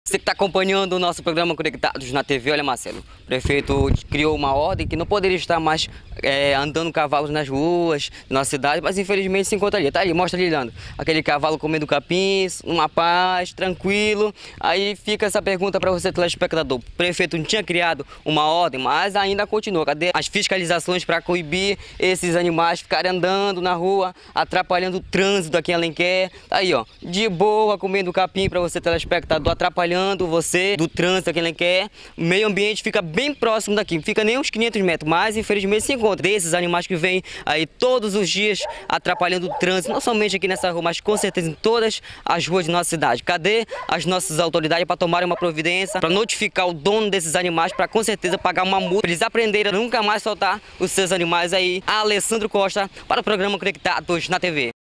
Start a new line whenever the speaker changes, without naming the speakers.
Você que está acompanhando o nosso programa Conectados na TV, olha, Marcelo, o prefeito criou uma ordem que não poderia estar mais andando cavalos nas ruas da nossa cidade, mas infelizmente se encontra ali. Tá ali, mostra ali, Leandro, aquele cavalo comendo capins, numa paz, tranquilo. Aí fica essa pergunta para você, telespectador. O prefeito não tinha criado uma ordem, mas ainda continua. Cadê as fiscalizações para coibir esses animais ficarem andando na rua, atrapalhando o trânsito aqui em Alenquer? Tá aí, ó, de boa, comendo capim para você, telespectador, atrapalhando você do trânsito aqui em Alenquer. O meio ambiente fica bem próximo daqui, não fica nem uns 500 metros, mas infelizmente se encontra desses animais que vêm aí todos os dias atrapalhando o trânsito, não somente aqui nessa rua, mas com certeza em todas as ruas de nossa cidade. Cadê as nossas autoridades para tomarem uma providência, para notificar o dono desses animais, para com certeza pagar uma multa, para eles aprenderem a nunca mais soltar os seus animais aí? Alessandro Costa para o programa Conectados na TV.